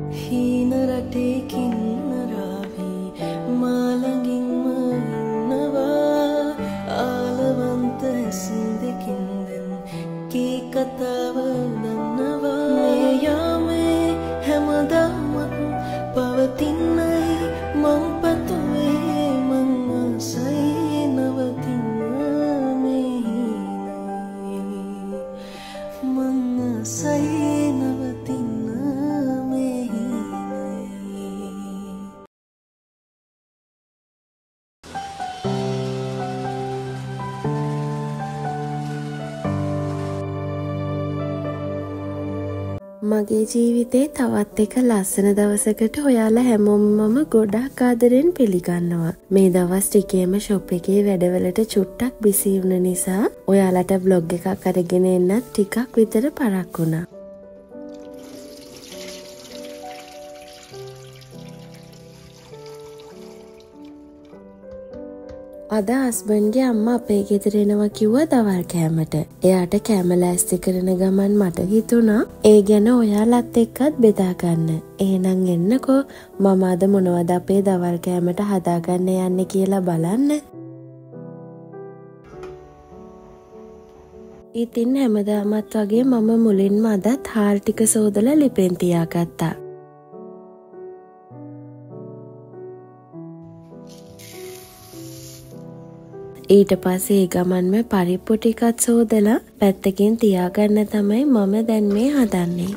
හීන රටේකින් රාවී මාළඟින්ම ඉන්නවා ආලවන්ත ඇසින් දෙකින්දෙන් කී කතාව දන්නවා මේ යාමේ හැමදාමත් පවතින්නයි මං පතුවේ මං ආසයි නවතින්න මේ හීනයි මං ආසයි නවතින්න මගේ ජීවිතේ තවත් එක ලස්සන දවසකට ඔයාලා හැමෝමම ගොඩක් ආදරෙන් පිළිගන්නවා. මේ දවස් ටිකේම ෂොප් එකේ වැඩවලට චුට්ටක් බිසි වුණ නිසා ඔයාලට බ්ලොග් එකක් අරගෙන එන්නත් ටිකක් විතර පරක් වුණා. අද හස්බන්ඩ්ගේ අම්මා අපේ ගෙදර එනවා කිව්වා දවල් කෑමට. එයාට කෑම ලෑස්ති කරන ගමන් මට හිතුණා ඒ ගැන ඔයාලත් එක්කත් බෙදා ගන්න. එහෙනම් එන්නකෝ මම අද මොනවද අපේ දවල් කෑමට හදාගන්න යන්නේ කියලා බලන්න. ඉතින් හැමදාමත් වගේ මම මුලින්ම අදත් හාල් ටික සෝදලා ලිපෙන් තියාගත්තා. ඊට පස්සේ ඒ ගමන්ම පරිප්පු ටිකත් සෝදලා පැත්තකින් තියාගන්න තමයි මම දැන් මේ හදන්නේ.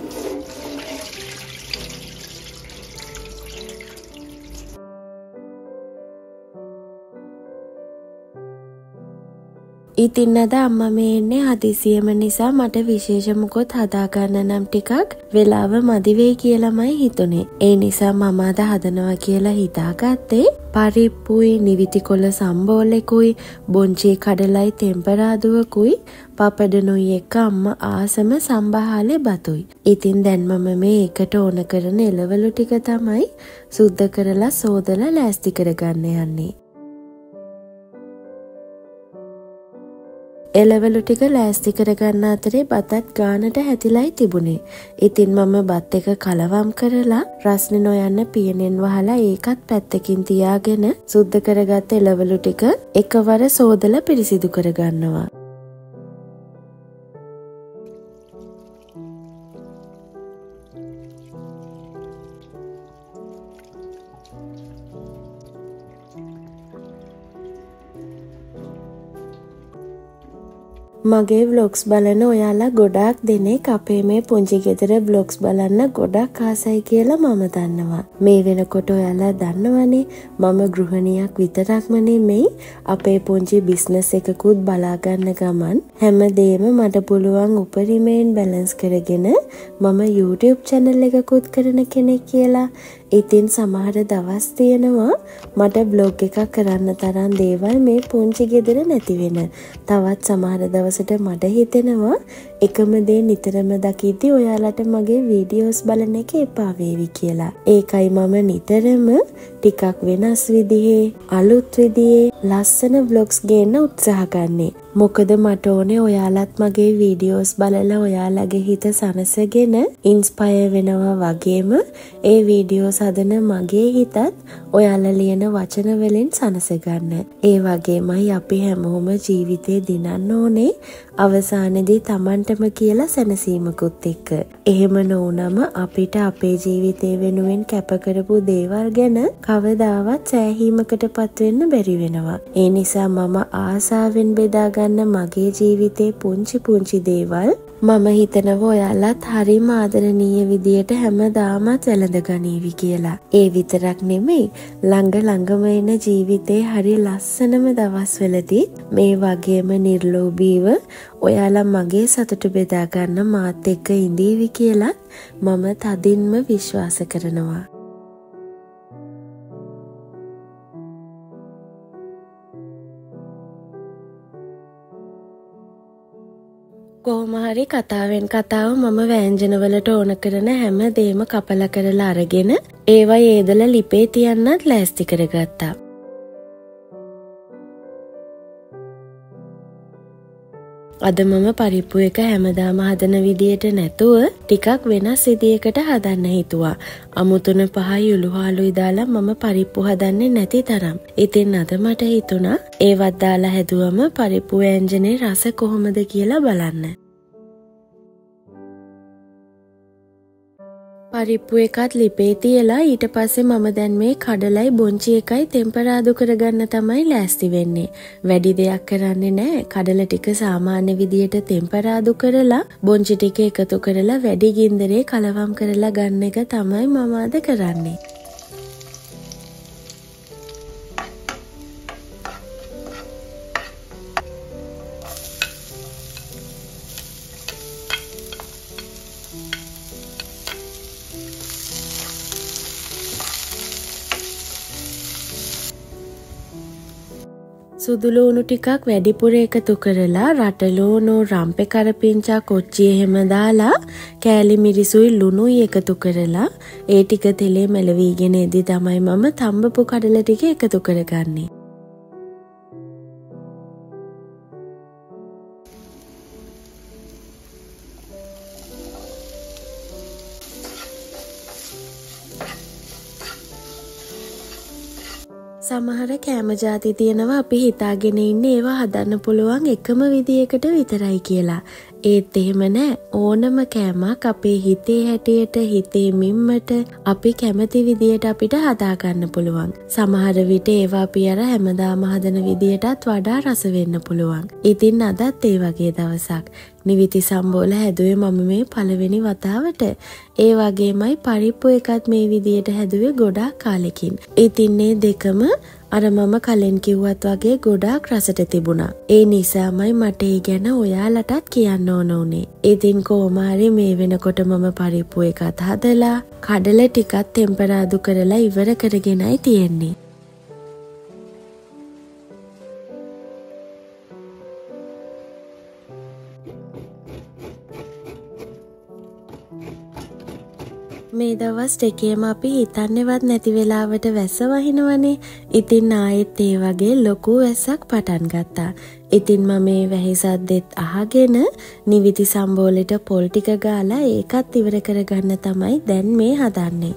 ඉතින් අද අම්මා මේ එන්නේ හදිසියෙම නිසා මට විශේෂ මොකොත් හදාගන්න නම් ටිකක් වෙලාව මදි වෙයි කියලාමයි හිතුනේ. ඒ නිසා මම අද හදනවා කියලා හිතාගත්තේ පරිප්පුයි නිවිතිකොළ සම්බෝලෙකුයි බොංචි කඩලයි තෙම්පරාදුවකුයි පපඩනුයි එක්ක අම්මා ආසම සම්බහාලේ බතුයි. ඉතින් දැන් මම මේ එකට ඕන කරන එළවලු ටික තමයි සුද්ධ කරලා සෝදලා ලෑස්ති කරගන්න යන්නේ. එළවලු ටික ලෑස්ති කරගන්න අතරේ බතත් ගානට හැතිලයි තිබුණේ. ඉතින් මම බත් එක කලවම් කරලා රස්නේ නොයන්න පියනෙන් වහලා ඒකත් පැත්තකින් තියාගෙන සුද්ධ කරගත්ත එළවලු ටික එකවර සෝදලා පිරිසිදු කරගන්නවා. මගේ ව්ලොග්ස් බලන ඔයාලා ගොඩාක් දෙනෙක් අපේ මේ පුංචි ගෙදර ව්ලොග්ස් බලන්න ගොඩක් ආසයි කියලා මම දන්නවා. මේ වෙනකොට ඔයාලා දන්නවනේ මම ගෘහණියක් විතරක්ම නෙමෙයි අපේ පුංචි බිස්නස් එකකුත් බලා ගන්න ගමන් හැමදේම මට පුළුවන් උපරිමයෙන් බැලන්ස් කරගෙන මම YouTube channel එකකුත් කරන කෙනෙක් කියලා. ඉතින් සමහර දවස් තියෙනවා මට බ්ලොග් එකක් කරන්න තරම් දේවල් මේ පුංචි ගෙදර නැති වෙන. තවත් සමහර දවසට මට හිතෙනවා එකම දේ නිතරම දකිද්දි ඔයාලට මගේ වීඩියෝස් බලන එක එපා වේවි කියලා. ඒකයි මම නිතරම ටිකක් වෙනස් විදිහේ අලුත් විදිහේ ලස්සන vlogs ගේන්න උත්සාහ ගන්නෙ. මොකද මට ඕනේ ඔයාලත් මගේ වීඩියෝස් බලලා ඔයාලගේ හිත සනසගෙන ඉන්ස්පයර් වෙනවා වගේම ඒ වීඩියෝස් හදන මගේ හිතත් ඔයාලා ලියන වචන වලින් සනස ගන්න. ඒ වගේමයි අපි හැමෝම ජීවිතේ දිනන්න ඕනේ අවසානයේදී Tamanටම කියලා සැනසීමකුත් එක්ක. එහෙම නොවුනම අපිට අපේ ජීවිතේ වෙනුවෙන් කැප කරපු දේවල් ගැන කවදාවත් සෑහීමකටපත් වෙන්න බැරි වෙනවා. ඒ නිසා මම ආසාවෙන් බෙදා ගන්න මගේ ජීවිතේ පුංචි දේවල් මම හිතනවා ඔයාලත් හරිම ආදරණීය විදියට හැමදාමත් වැළඳ ගනීවි කියලා. ඒ විතරක් නෙමෙයි ළඟම එන ජීවිතේ හරි ලස්සනම දවස්වලදී මේ වගේම නිර්ලෝභීව ඔයාලා මගේ සතුට බෙදා ගන්න මාත් එක්ක ඉඳීවි කියලා මම තදින්ම විශ්වාස කරනවා. කොහොම හරි කතාවෙන් කතාව මම වෑංජනවලට ඕන කරන හැම දෙයක්ම කපලා කරලා අරගෙන ඒවා යේදලා ලිපේ තියන්නත් ලෑස්ති කරගත්තා. අද මම පරිප්පු එක හැමදාම හදන විදියට නැතුව ටිකක් වෙනස් විදියකට හදන්න හිතුවා. අමුතුන පහයි උළුහාලුයි දාලා මම පරිප්පු හදන්නේ නැති තරම්. ඉතින් අද මට හිතුණා ඒවත් දාලා හැදුවම පරිප්පු ව්‍යංජනේ රස කොහොමද කියලා බලන්න. පරිප්පු එකත් ලිපේ තියලා ඊට පස්සේ මම දැන් මේ කඩලයි බොංචි එකයි ටෙම්පරාදු කරගන්න තමයි ලෑස්ති වෙන්නේ. වැඩි දෙයක් කරන්නේ නැහැ. කඩල ටික සාමාන්‍ය විදියට ටෙම්පරාදු කරලා බොංචි ටික එකතු කරලා වැඩි ගින්දරේ කලවම් කරලා ගන්න එක තමයි මම අද කරන්නේ. සුදු ලූණු ටිකක් වැඩිපුර එකතු කරලා රටලූණු රම්පේ කරපිංචා කොච්චි එහෙම දාලා කෑලි මිරිසුයි ලුණුයි එකතු කරලා ඒ ටික තෙලේ මැලවිගෙන ඉදි තමයි මම තඹපු කඩල ටික එකතු කරගන්නේ. සමහර කෑම ಜಾති තියෙනවා අපි හිතාගෙන ඉන්නේ ඒවා හදන්න පුළුවන් එකම විදියකට විතරයි කියලා. ඒත් එහෙම නෑ. ඕනම කෑමක් අපේ හිතේ හැටියට හිතේ මිම්මට අපි කැමති විදියට අපිට හදා ගන්න පුළුවන්. සමහර විට ඒවා අපි අර හැමදාම හදන විදියටත් වඩා රස වෙන්න පුළුවන්. ඉතින් අදත් ඒ වගේ දවසක්. නිවිති සම්බෝල හැදුවේ මම මේ පළවෙනි වතාවට. ඒ වගේමයි පරිප්පු එකත් මේ විදියට හැදුවේ ගොඩාක් කාලෙකින්. ඉතින් මේ දෙකම අර මම කලින් කිව්වත් වගේ ගොඩාක් රසට තිබුණා. ඒ නිසාමයි මට ඒ ගැන ඔයාලටත් කියන්න ඕන උනේ. ඉතින් කොහොම හරි මේ වෙනකොට මම පරිප්පු එකත් හදලා කඩල ටිකක් ටෙම්පරාදු කරලා ඉවර කරගෙනයි තියෙන්නේ. මේ දවස් දෙකේම අපි හිතන්නේවත් නැති වෙලාවට වැස්ස වහිනවනේ. ඉතින් ආයෙත් ඒ වගේ ලොකු වැස්සක් පටන් ගත්තා. ඉතින් මම මේ වැහි සද්දෙත් අහගෙන නිවිති සම්බෝලෙට පොල් ටික ගාලා ඒකත් ඉවර කරගන්න තමයි දැන් මේ හදන්නේ.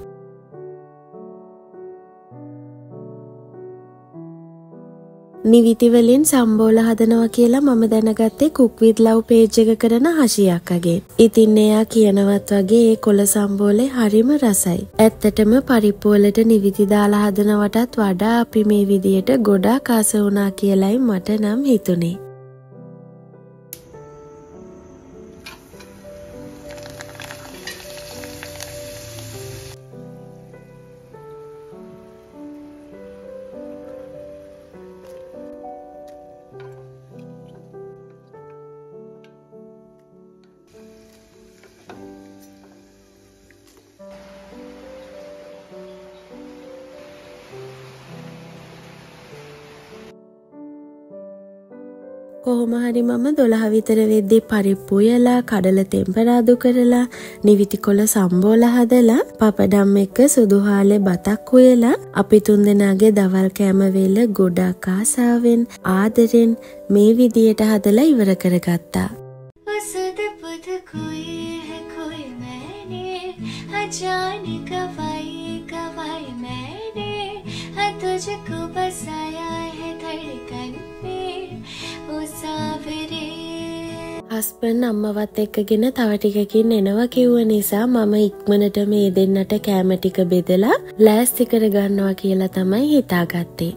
නිවිති වලින් සම්බෝල හදනවා කියලා මම දැනගත්තේ Cook with Love page එක කරන හෂියක් අගේ. ඉතින් එයා කියනවත් වගේ ඒ කොළ සම්බෝලේ හරිම රසයි. ඇත්තටම පරිප්පු වලට නිවිති දාලා හදනවටත් වඩා අපි මේ විදියට ගොඩාක් ආස වුණා කියලයි මට නම් හිතුනේ. කොහොම හරි මම 12 විතර වෙද්දී පරිප්පු යලා කඩල ටෙම්පරාදු කරලා නිවිති කොළ සම්බෝල හදලා පපඩම් එක්ක සුදු හාලේ බතක් උයලා අපි තුන්දෙනාගේ දවල් කෑම වේල ගොඩක් ආසාවෙන් ආදරෙන් මේ විදියට හදලා ඉවර කරගත්තා. वसुद बुध कोई है कोई मैंने अजाने गवाई मैंने तुझको बसाया है धड़कन में ओ सावरे. හස්බන්ඩ් අම්මවත් එක්කගෙන තව ටිකකින් එනවා කිව්ව නිසා මම ඉක්මනට මේ දෙන්නට කෑම ටික බෙදලා ලෑස්ති කරගන්නවා කියලා තමයි හිතාගත්තේ.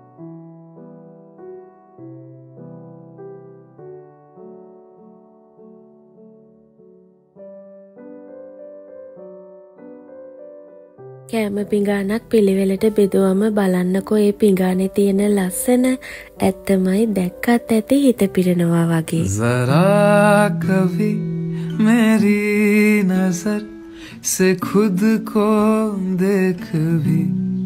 කෑම පිඟානක් පිළිවෙලට බෙදුවම බලන්නකෝ ඒ පිඟානේ තියෙන ලස්සන. ඇත්තමයි දැක්කත් ඇති හිත පිරෙනවා වගේ. ज़रा कभी मेरी नजर से खुद को देख भी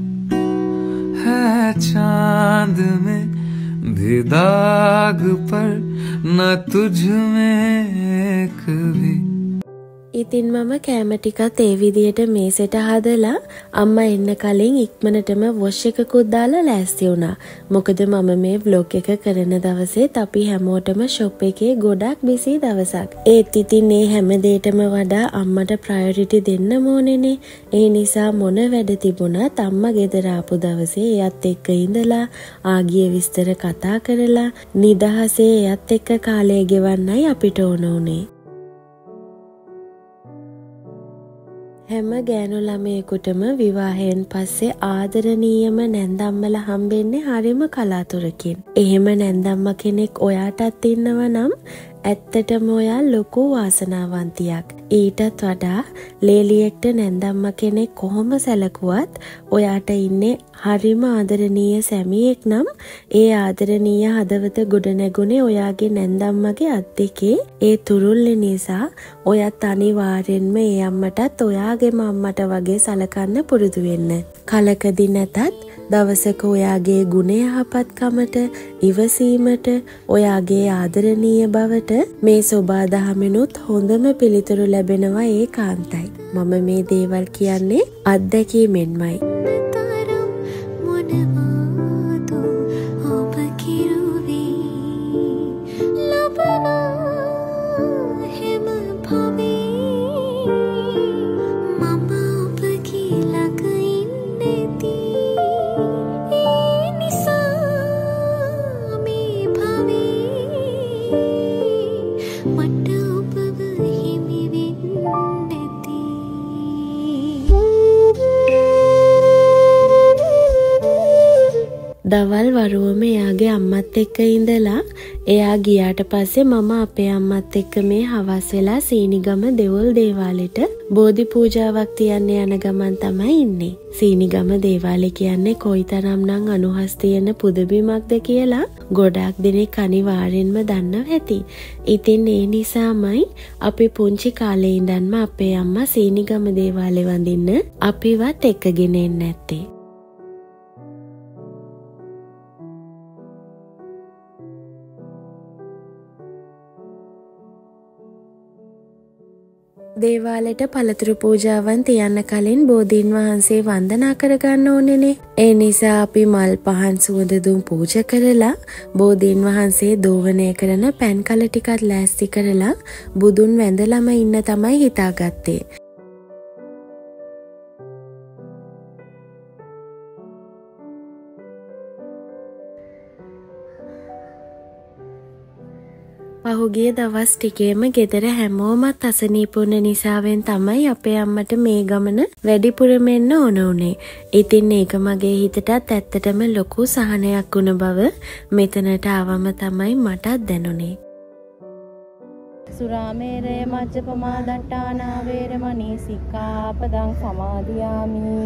है चांद में भी दाग पर न तुझ में एक भी. ඉතින් මම කෑම ටිකත් ඒ විදියට මේසෙට හදලා අම්මා එන්න කලින් ඉක්මනටම වොෂ් එකකුත් දාලා ලෑස්ති වුණා. මොකද මම මේ vlog එක කරන දවසේත් අපි හැමෝටම shop එකේ ගොඩක් busy දවසක්. ඒත් ඉතින් මේ හැම දෙයකටම වඩා අම්මට priority දෙන්න ඕනේනේ. ඒ නිසා මොන වැඩ තිබුණත් අම්මා ගෙදර ආපු දවසේ එයත් එක්ක ඉඳලා ආගිය විස්තර කතා කරලා නිදහසේ එයත් එක්ක කාලය ගෙවන්නයි අපිට ඕන උනේ. හැම ගෑනු ළමයෙකුටම විවාහයෙන් පස්සේ ආදරණීයම නැන්දම්මලා හම්බෙන්නේ හරිම කලාතුරකින්. එහෙම නැන්දම්ම කෙනෙක් ඔයාටත් ඉන්නව නම් ඇත්තටම ඔයා ලොකු වාසනාවන්තියක්. ඊටත් වඩා ලේලියෙක්ට නැන්දම්ම කෙනෙක් කොහොම සැලකුවත් ඔයාට ඉන්නේ හරිම ආදරණීය සැමියෙක් නම් ඒ ආදරණීය හදවත ගොඩ නැගුණේ ඔයාගේ නැන්දම්මගේ අත් දෙකේ ඒ තුරුල්ල නිසා. ඔයත් අනිවාර්යෙන්ම ඒ අම්මටත් ඔයාගේම අම්මට වගේ සලකන්න පුරුදු වෙන්න. කලකදී නැතත් දවසක ඔයාගේ ගුණ යහපත්කමට, ඉවසීමට, ඔයාගේ ආදරණීය බවට මේ සෝබා දහමිනුත් හොඳම පිළිතුරු ලැබෙනවා ඒකාන්තයි. මම මේ දේවල් කියන්නේ අත්දැකීමෙන්මයි. දවල් වරුවම එයාගේ අම්මත් එක්ක ඉඳලා එයා ගියාට පස්සේ මම අපේ අම්මත් එක්ක මේ හවස් වෙලා සීනිගම දෙවොල් දේවාලෙට බෝධි පූජාවක් තියන්න යන ගමන් තමයි ඉන්නේ. සීනිගම දේවාලය කියන්නේ කොයිතරම්නම් අනුහස් තියෙන පුදබිමක්ද කියලා ගොඩාක් දෙනෙක් අනිවාර්යෙන්ම දන්නව ඇති. ඉතින් ඒ නිසාමයි අපි පුංචි කාලේ ඉඳන්ම අපේ අම්මා සීනිගම දේවාලේ වඳින්න අපිවත් එක්කගෙන එන්නේ නැත්තේ. දේවාලෙට පළතුරු පූජාවන් තියන්න කලින් බෝධීන් වහන්සේ වන්දනා කරගන්න ඕනේනේ. ඒ නිසා අපි මල් පහන් සුවඳ දුම් පූජා කරලා බෝධීන් වහන්සේ දෝවණය කරන පෑන් කල ටිකක් ලෑස්ති කරලා බුදුන් වැඳලම ඉන්න තමයි හිතාගත්තේ. පහුගිය දවස් ටිකේම ගෙදර හැමෝමත් අසනීප වුණ නිසාවෙන් තමයි අපේ අම්මට මේ ගමන වැඩිපුරම එන්න ඕන උනේ. ඉතින් ඒක මගේ හිතටත් ඇත්තටම ලොකු සහනයක් වුණ බව මෙතනට ආවම තමයි මටත් දැනුනේ. සුරාමේරය මජ්ජපමා දට්ඨානා වේරමණී සික්ඛාපදං සමාදියාමි.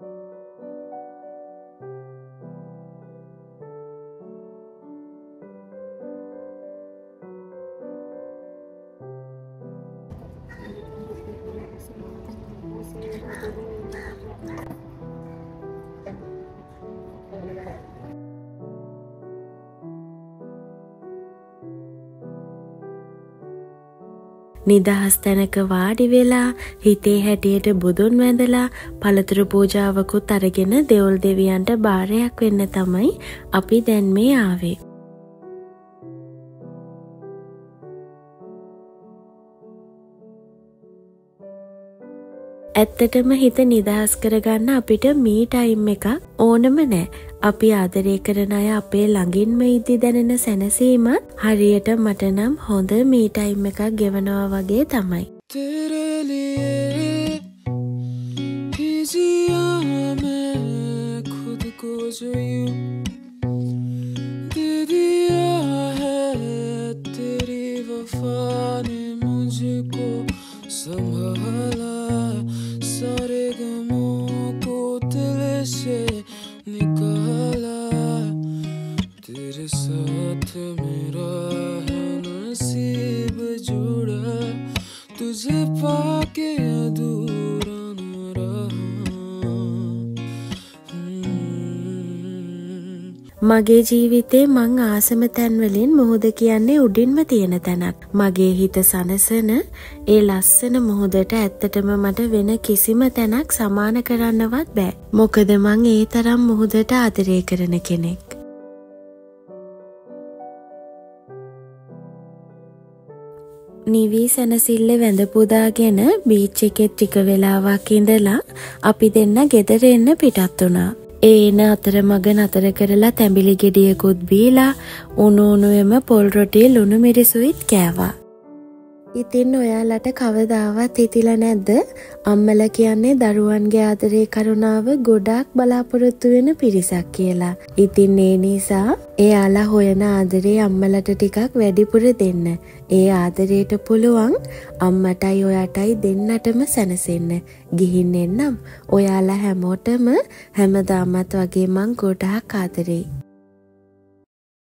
නිදහස් තැනක වාඩි වෙලා හිතේ හැටියට බුදුන් වැඳලා පළතුරු පූජාවකුත් අරගෙන දෙවොල් දෙවියන්ට බාරයක් වෙන්න තමයි අපි දැන් මේ ආවේ. ඇත්තටම හිත නිදහස් කරගන්න අපිට මේ ටයිම් එකක් ඕනම නෑ. අපි ආදරය කරන අය අපේ ළඟින්ම ඉදි දැනෙන සැනසීමත් හරියට මට නම් හොඳ මේ ටයිම් එකක් ගෙවනවා වගේ තමයි. तेरे लिए ही जिया मैं खुद को जो यूं दे दिया है तेरी वफा ने मुझको संभाला सारे गमों को दिल से निकाला तेरे साथ मेरा है नसीब जुड़ा तुझे पाके अधूरा न रहा. මගේ ජීවිතේ මං ආසම තැන් වලින් මුහුද කියන්නේ උඩින්ම තියෙන තැනක්. මගේ හිත සනසන ඒ ලස්සන මුහුදට ඇත්තටම මට වෙන කිසිම තැනක් සමාන කරන්නවත් බෑ. මොකද මං ඒ තරම් මුහුදට ආදරය කරන කෙනෙක්. නිවී සැනසිල්ල වැඳ පුදාගෙන බීච් එකේ ටික වෙලාවක් ඉඳලා අපි දෙන්න ගෙදර එන්න පිටත් වුණා. ඒන අතරමඟ නතර කරලා තැඹිලි ගෙඩියකුත් බීලා උණු උණුවෙම පොල් රොටිය ලුණු මිරිසුයිත් කෑවා. ඉතින් ඔයාලට කවදාවත් හිතිලා නැද්ද අම්මලා කියන්නේ දරුවන්ගේ ආදරේ කරුණාව ගොඩාක් බලාපොරොත්තු වෙන පිරිසක් කියලා. ඉතින් ඒ නිසා එයාලා හොයන ආදරේ අම්මලට ටිකක් වැඩිපුර දෙන්න. ඒ ආදරේට පුළුවන් අම්මටයි ඔයාටයි දෙන්නටම සැනසෙන්න. ගිහින් එන්නම්. ඔයාලා හැමෝටම හැමදාමත් වගේ මං ගොඩාක් ආදරෙයි.